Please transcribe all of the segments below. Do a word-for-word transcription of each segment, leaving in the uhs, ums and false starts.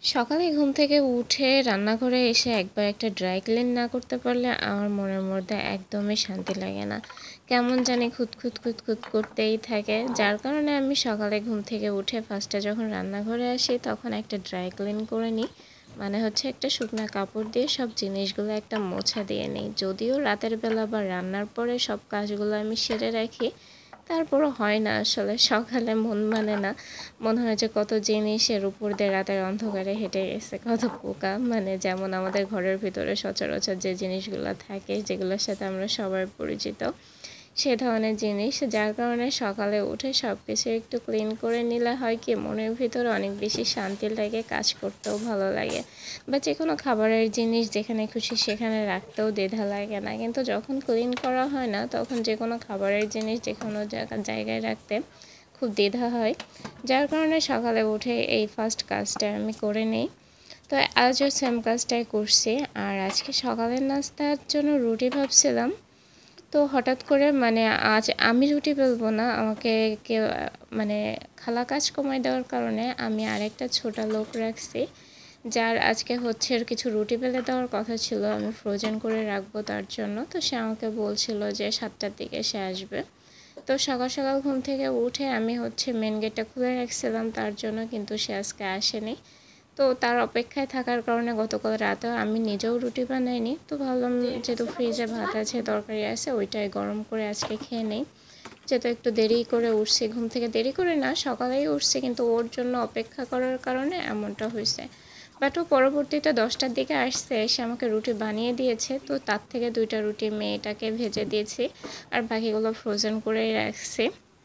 সকালে ঘুম থেকে উঠে রান্নাঘরে এসে একবার একটা ড্রাই ক্লিন না করতে পারলে আমার মনের মধ্যে একদমই শান্তি লাগে না। কেমন জানি খুঁতখুঁত খুঁতখুঁত করতেই থাকে। যার কারণে আমি সকালে ঘুম থেকে উঠে ফার্স্টে যখন রান্নাঘরে আসি তখন একটা ড্রাই ক্লিন করে নিই। মানে হচ্ছে একটা শুকনো কাপড় দিয়ে সব জিনিসগুলো একটা মোছা দিয়ে নিই। যদিও রাতের বেলা বা রান্নার পরে সব কাজগুলো আমি সেরে রাখি, তারপরও হয় না আসলে। সকালে মন মানে না। মনে হয় যে কত জিনিসের উপর দিয়ে রাতের অন্ধকারে হেঁটে গেছে, কত পোকা। মানে যেমন আমাদের ঘরের ভিতরে সচরাচর যে জিনিসগুলো থাকে, যেগুলোর সাথে আমরা সবাই পরিচিত, সে ধরনের জিনিস। যার কারণে সকালে উঠে সব কিছু একটু ক্লিন করে নিলে হয় কি, মনের ভিতরে অনেক বেশি শান্তি লাগে, কাজ করতেও ভালো লাগে। বা যে কোনো খাবারের জিনিস যেখানে খুশি সেখানে রাখতেও দ্বিধা লাগে না। কিন্তু যখন ক্লিন করা হয় না, তখন যে কোনো খাবারের জিনিস যে কোনো জায়গায় রাখতে খুব দ্বিধা হয়। যার কারণে সকালে উঠে এই ফার্স্ট কাজটা আমি করে নিই। তো আজও সেম কাজটাই করছি। আর আজকে সকালের নাস্তার জন্য রুটি ভাবছিলাম। তো হঠাৎ করে মানে আজ আমি রুটি বেলবো না, আমাকে কেউ মানে খালা কাজ কমায় দেওয়ার কারণে আমি আরেকটা ছোটো লোক রাখছি, যার আজকে হচ্ছে কিছু রুটি বেলে দেওয়ার কথা ছিল, আমি ফ্রোজেন করে রাখবো তার জন্য। তো সে আমাকে বলছিল যে সাতটার দিকে সে আসবে। তো সকাল সকাল ঘুম থেকে উঠে আমি হচ্ছে মেন গেটটা খুলে রাখছিলাম তার জন্য, কিন্তু সে আজকে আসেনি। তো তার অপেক্ষায় থাকার কারণে গতকাল রাতেও আমি নিজেও রুটি বানাইনি। তো ভাবলাম যেহেতু ফ্রিজে ভাত আছে, তরকারি আছে, ওইটাই গরম করে আজকে খেয়ে নেই। যেহেতু একটু দেরি করে উঠছি ঘুম থেকে, দেরি করে না সকালেই উঠছি, কিন্তু ওর জন্য অপেক্ষা করার কারণে এমনটা হয়েছে। বাট ও পরবর্তীতে দশটার দিকে আসছে, এসে আমাকে রুটি বানিয়ে দিয়েছে। তো তার থেকে দুইটা রুটি মেয়েটাকে ভেজে দিয়েছি, আর বাকিগুলো ফ্রোজেন করেই রাখছি।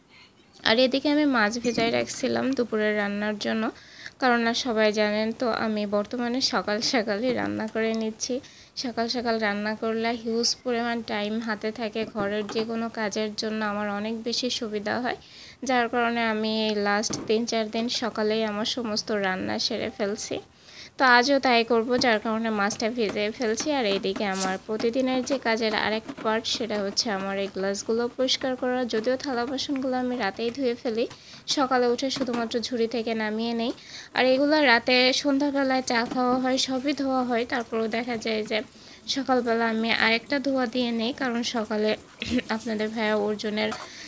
আর এদিকে আমি মাছ ভেজাই রাখছিলাম দুপুরের রান্নার জন্য, কারণ না সবাই জানেন তো আমি বর্তমানে সকাল সকালই রান্না করে নিচ্ছি। সকাল সকাল রান্না করলে হিউজ পরিমাণ টাইম হাতে থাকে, ঘরের যে কোনো কাজের জন্য আমার অনেক বেশি সুবিধা হয়। যার কারণে আমি লাস্ট তিন চার দিন সকালেই আমার সমস্ত রান্না সেরে ফেলছি। তো আজও তাই করব, যার কারণে মাছটা ভেজে ফেলছি। আর এইদিকে আমার প্রতিদিনের যে কাজের আরেক পার্ট, সেটা হচ্ছে আমার এই গ্লাসগুলো পরিষ্কার করা। যদিও থালা বাসনগুলো আমি রাতেই ধুয়ে ফেলি, সকালে উঠে শুধুমাত্র ঝুড়ি থেকে নামিয়ে নেই। আর এগুলো রাতে সন্ধ্যাবেলায় চা খাওয়া হয়, সবই ধোয়া হয়, তারপরেও দেখা যায় যে সকালবেলা আমি আরেকটা ধোয়া দিয়ে নেই, কারণ সকালে আপনাদের ভাইয়া অর্জুনের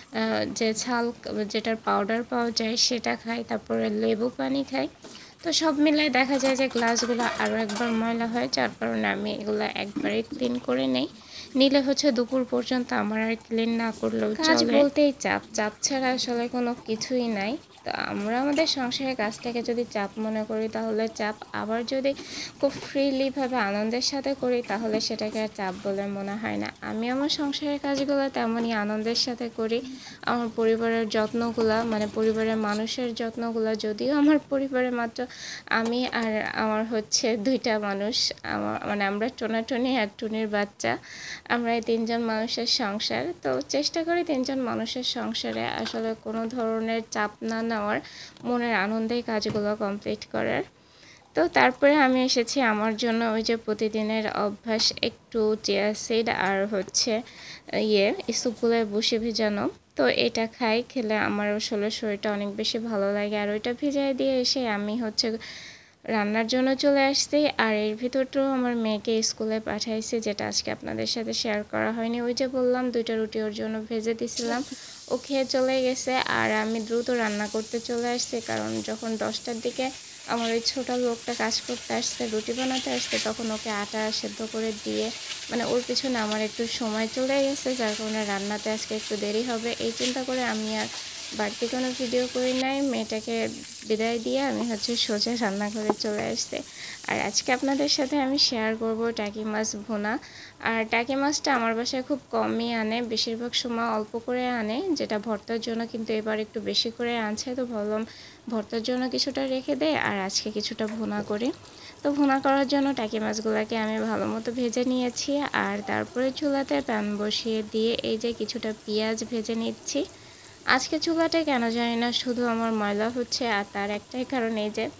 যে ছাল, যেটার পাউডার পাওয়া যায় সেটা খাই, তারপরে লেবু পানি খাই। তো সব মিলাই দেখা যায় যে গ্লাসগুলো আরও একবার ময়লা হয়, যার কারণে আমি এগুলো একবারে ক্লিন করে নেই। নিলে হচ্ছে দুপুর পর্যন্ত আমার আর ক্লিন না করলেও চলে। কাজ বলতেই চাপ, চাপ ছাড়া আসলে কোনো কিছুই নাই। তো আমরা আমাদের সংসারের কাজটাকে যদি চাপ মনে করি তাহলে চাপ, আবার যদি খুব ফ্রিলিভাবে আনন্দের সাথে করি তাহলে সেটাকে আর চাপ বলে মনে হয় না। আমি আমার সংসারের কাজগুলো তেমনই আনন্দের সাথে করি। আমার পরিবারের যত্নগুলা, মানে পরিবারের মানুষের যত্নগুলা, যদিও আমার পরিবারে মাত্র আমি আর আমার হচ্ছে দুইটা মানুষ, আমার মানে আমরা টোনাটুনি আর টুনির বাচ্চা, আমরা এই তিনজন মানুষের সংসার। তো চেষ্টা করি তিনজন মানুষের সংসারে আসলে কোনো ধরনের চাপ না নেওয়ার, মনের আনন্দেই কাজগুলো কমপ্লিট করার। তো তারপরে আমি এসেছি আমার জন্য ওই যে প্রতিদিনের অভ্যাস, একটু চিয়া সিড আর হচ্ছে ইয়ে ইসুপুলের বসে ভেজানো। তো এটা খাই, খেলে আমার আসলে শরীরটা অনেক বেশি ভালো লাগে। আর ওইটা ভিজাই দিয়ে এসে আমি হচ্ছে রান্নার জন্য চলে আসছি। আর এর ভিতরটাও আমার মেয়েকে স্কুলে পাঠাইছি, যেটা আজকে আপনাদের সাথে শেয়ার করা হয়নি। ওই যে বললাম দুইটা রুটি ওর জন্য ভেজে দিছিলাম, ও খেয়ে চলে গেছে। আর আমি দ্রুত রান্না করতে চলে আসছি, কারণ যখন দশটার দিকে আমার ওই ছোটো লোকটা কাজ করতে আসছে, রুটি বানাতে আসছে, তখন ওকে আটা সেদ্ধ করে দিয়ে মানে ওর পিছনে আমার একটু সময় চলে গেছে, যার কারণে রান্নাতে আজকে একটু দেরি হবে। এই চিন্তা করে আমি আর বাড়তি কোনো ভিডিও করি নাই। মেয়েটাকে বিদায় দিয়ে আমি হচ্ছে সোজা রান্নাঘরে চলে আসছি। আর আজকে আপনাদের সাথে আমি শেয়ার করব টাকি মাছ ভুনা। আর টাকি মাছটা আমার বাসায় খুব কমই আনে, বেশিরভাগ সময় অল্প করে আনে, যেটা ভর্তার জন্য কিন্তু এবার একটু বেশি করে আনছে। তো ভাবলাম ভর্তার জন্য কিছুটা রেখে দেয় আর আজকে কিছুটা ভুনা করি। তো ভুনা করার জন্য টাকি মাছগুলোকে আমি ভালো মতো ভেজে নিয়েছি। আর তারপরে চুলাতে প্যান বসিয়ে দিয়ে এই যে কিছুটা পেঁয়াজ ভেজে নিচ্ছি। আজকে চুলাটা কেন জানি না শুধু আমার ময়লা হচ্ছে, আর তার একটাই কারণ এই যে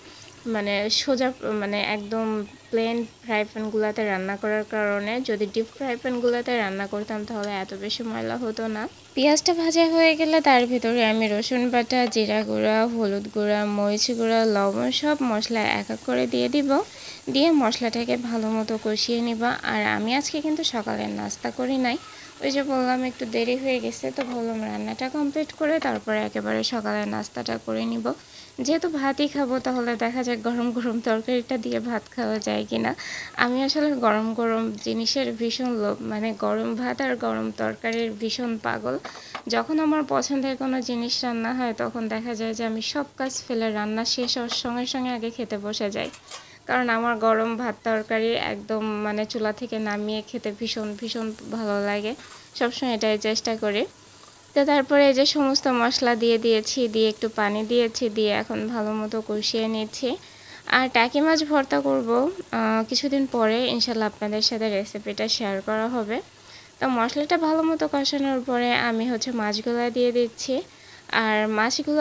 মানে সোজা মানে একদম প্লেন ফ্রাই প্যানগুলোতে রান্না করার কারণে। যদি ডিপ ফ্রাই প্যানগুলোতে রান্না করতাম তাহলে এত বেশি ময়লা হতো না। পেঁয়াজটা ভাজা হয়ে গেলে তার ভিতরে আমি রসুন বাটা, জিরা গুঁড়া, হলুদ গুঁড়া, মরিচ গুঁড়া, লবণ সব মশলা এক এক করে দিয়ে দিব। দিয়ে মশলাটাকে ভালো মতো কষিয়ে নিব। আর আমি আজকে কিন্তু সকালের নাস্তা করি নাই, ওই যে বললাম একটু দেরি হয়ে গেছে, তো ভাবলাম রান্নাটা কমপ্লিট করে তারপরে একেবারে সকালের নাস্তাটা করে নিব। যেহেতু ভাতই খাবো তাহলে দেখা যাক গরম গরম তরকারিটা দিয়ে ভাত খাওয়া যায় কিনা। আমি আসলে গরম গরম জিনিসের ভীষণ লোভ, মানে গরম ভাত আর গরম তরকারির ভীষণ পাগল। যখন আমার পছন্দের কোনো জিনিস রান্না হয় তখন দেখা যায় যে আমি সব কাজ ফেলে রান্না শেষ হওয়ার সঙ্গে সঙ্গে আগে খেতে বসে যাই, কারণ আমার গরম ভাত তরকারি একদম মানে চুলা থেকে নামিয়ে খেতে ভীষণ ভীষণ ভালো লাগে। সবসময় এটাই চেষ্টা করি। তো তারপরে এই যে সমস্ত মশলা দিয়ে দিয়েছি, দিয়ে একটু পানি দিয়েছি, দিয়ে এখন ভালো মতো কষিয়ে নিচ্ছি। আর টাকি মাছ ভর্তা করব কিছুদিন পরে, ইনশাল্লাহ আপনাদের সাথে রেসিপিটা শেয়ার করা হবে। তো মশলাটা ভালো মতো কষানোর পরে আমি হচ্ছে মাছগুলো দিয়ে দিচ্ছি। আর মাছগুলো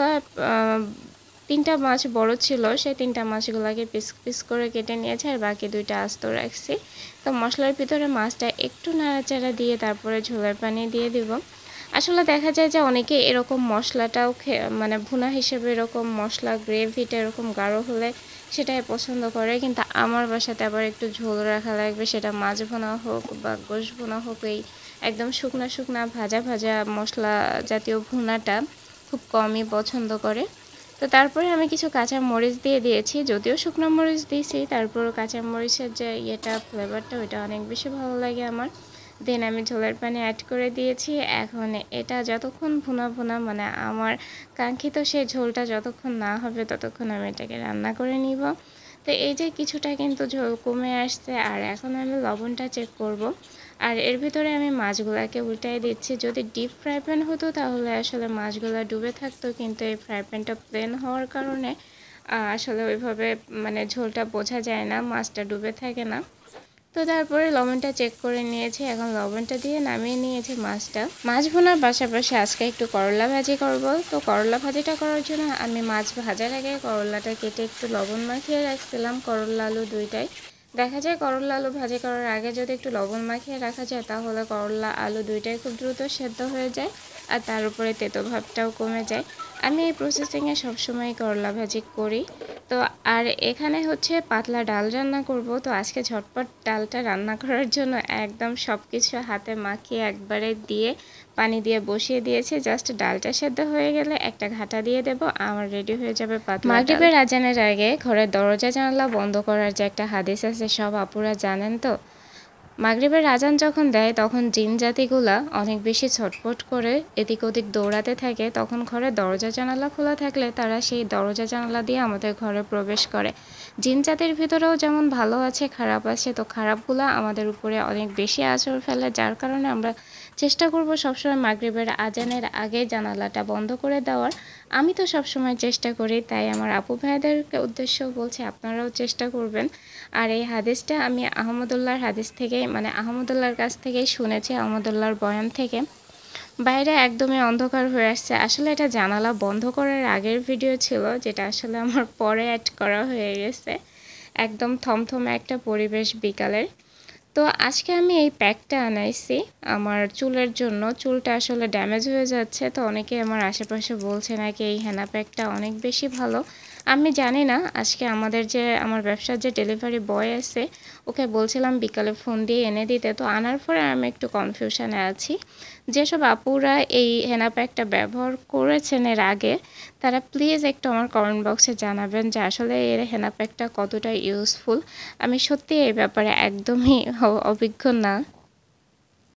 তিনটা মাছ বড় ছিল, সেই তিনটা মাছগুলোকে পিস পিস করে কেটে নিয়েছি আর বাকি দুইটা আস্ত রাখছি। তো মশলার ভিতরে মাছটা একটু নাড়াচাড়া দিয়ে তারপরে ঝোলের পানি দিয়ে দিব। আসলে দেখা যায় যে অনেকে এরকম মশলাটাও মানে ভুনা হিসেবে এরকম মশলা গ্রেভিটা এরকম গাঢ় হলে সেটাই পছন্দ করে, কিন্তু আমার বাসাতে আবার একটু ঝোল রাখা লাগবে, সেটা মাছ ভুনা হোক বা গোশ ভুনা হোক, এই একদম শুকনা শুকনা ভাজা ভাজা মশলা জাতীয় ভুনাটা খুব কমই পছন্দ করে। তো তারপরে আমি কিছু কাঁচা মরিচ দিয়ে দিয়েছি, যদিও শুকনো মরিচ দিয়েছি, তারপর কাঁচা মরিচের যে ইয়েটা ফ্লেভারটা ওইটা অনেক বেশি ভালো লাগে আমার। দেন আমি ঝোলের পানি অ্যাড করে দিয়েছি। এখন এটা যতক্ষণ ভুনা ভুনা মানে আমার কাঙ্ক্ষিত সেই ঝোলটা যতক্ষণ না হবে ততক্ষণ আমি এটাকে রান্না করে নিব। তো এই যে কিছুটা কিন্তু ঝোল কমে আসছে, আর এখন আমি লবণটা চেক করব। আর এর ভিতরে আমি মাছগুলোকে উল্টাই দিচ্ছি। যদি ডিপ ফ্রাই প্যান হতো তাহলে আসলে মাছগুলো ডুবে থাকতো, কিন্তু এই ফ্রাই প্যানটা প্লেন হওয়ার কারণে আসলে ওইভাবে মানে ঝোলটা বোঝা যায় না, মাছটা ডুবে থাকে না। তো তারপরে লবণটা চেক করে নিয়েছি, এখন লবণটা দিয়ে নামিয়ে নিয়েছি মাছটা। মাছ ভুনার পাশাপাশি আজকে একটু করলা ভাজি করব। তো করলা ভাজিটা করার জন্য আমি মাছ ভাজার আগে করলাটা কেটে একটু লবণ মাখিয়ে রাখছিলাম, করলা আলু দুইটাই। দেখা যায় করলা আলু ভাজি করার আগে যদি একটু লবণ মাখিয়ে রাখা যায় তাহলে করলা আলু দুইটাই খুব দ্রুত সেদ্ধ হয়ে যায়, আর তার উপরে তেতো ভাবটাও কমে যায়। আমি এই প্রসেসিংয়ে সবসময় করলা ভাজি করি। তো আর এখানে হচ্ছে পাতলা ডাল রান্না করব। তো আজকে ঝটপট ডালটা রান্না করার জন্য একদম সব কিছু হাতে মাখিয়ে একবারে দিয়ে পানি দিয়ে বসিয়ে দিয়েছি। জাস্ট ডালটা সেদ্ধ হয়ে গেলে একটা ঘাটা দিয়ে দেব, আমার রেডি হয়ে যাবে পাতলা। মাগরিবের আজানের আগে ঘরের দরজা জানালা বন্ধ করার যে একটা হাদিস আছে সব আপুরা জানেন তো। মাগরিবের আজান যখন দেয় তখন জিন জাতিগুলা অনেক বেশি ছটফট করে এদিক ওদিক দৌড়াতে থাকে, তখন ঘরে দরজা জানালা খোলা থাকলে তারা সেই দরজা জানালা দিয়ে আমাদের ঘরে প্রবেশ করে। জিন জাতির ভিতরেও যেমন ভালো আছে খারাপ আছে, তো খারাপগুলা আমাদের উপরে অনেক বেশি আঁচড় ফেলে, যার কারণে আমরা চেষ্টা করব সবসময় মাগরিবের আজানের আগে জানালাটা বন্ধ করে দেওয়ার। আমি তো সবসময় চেষ্টা করি, তাই আমার আপু ভাইদেরকে উদ্দেশ্য বলছি আপনারাও চেষ্টা করবেন। আর এই হাদিসটা আমি আহমদুল্লাহর হাদিস থেকে মানে আহমদুল্লাহর কাছ থেকেই শুনেছি, আহমদুল্লাহর বয়ান থেকে। বাইরে একদমই অন্ধকার হয়ে আসছে, আসলে এটা জানালা বন্ধ করার আগের ভিডিও ছিল, যেটা আসলে আমার পরে অ্যাড করা হয়ে গেছে। একদম থমথমে একটা পরিবেশ বিকালের। তো আজকে আমি এই প্যাকটা আনাইছি আমার চুলের জন্য, চুলটা আসলে ড্যামেজ হয়ে যাচ্ছে, তো অনেকে আমার আশেপাশে বলছে নাকি এই হেনা প্যাকটা অনেক বেশি ভালো। আমি জানি না, আজকে আমাদের যে আমার ব্যবসার যে ডেলিভারি বয় আছে ওকে বলছিলাম বিকালে ফোন দিয়ে এনে দিতে, তো আনার পরে আমি একটু কনফিউশনে আছি। যেসব আপুরা এই হেনা প্যাকটা ব্যবহার করেছেন এর আগে তারা প্লিজ একটু আমার কমেন্ট বক্সে জানাবেন যে আসলে এর হেনা প্যাকটা কতটা ইউজফুল। আমি সত্যি এই ব্যাপারে একদমই অভিজ্ঞ না।